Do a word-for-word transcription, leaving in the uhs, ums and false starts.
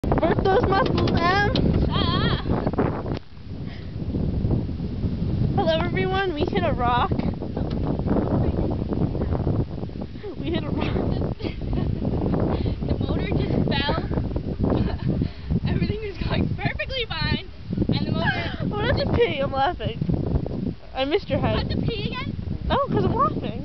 Work those muscles, Em. Ah. Hello, everyone. We hit a rock. We hit a rock. The motor just fell. Everything was going perfectly fine, and the motor. Oh, that's a pee. I'm laughing. I missed your You have head. to pee again? No, because I'm laughing.